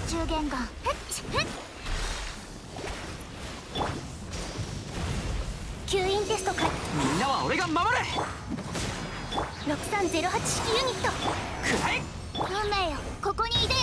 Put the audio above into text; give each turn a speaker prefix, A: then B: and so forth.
A: 中弦ガン。吸引テストか。
B: みんなは俺が守る。
A: 6308式ユニット。
B: くらえ。
A: 運命よ、ここにいで。